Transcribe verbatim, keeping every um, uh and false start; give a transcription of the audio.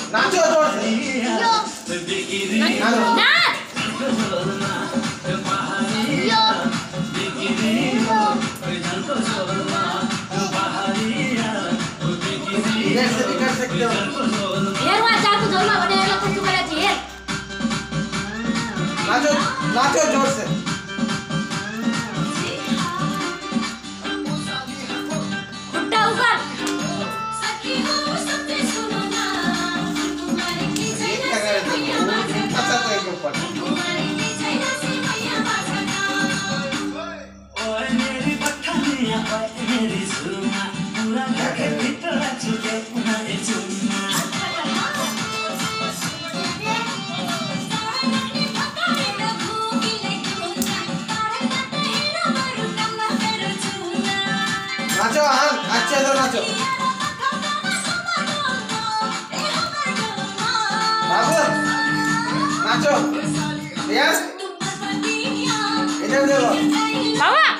नाचो जोर से नाचो नाच इधर से भी कर सकते हो यार वहाँ जाकर झोल में बने लोग कुछ करे चाहिए नाचो नाचो जोर से खुट्टा ऊपर अच्छा तो एक ऊपर नाचो हाँ अच्छे से नाचो बाबू नाचो यस इधर देखो बाबा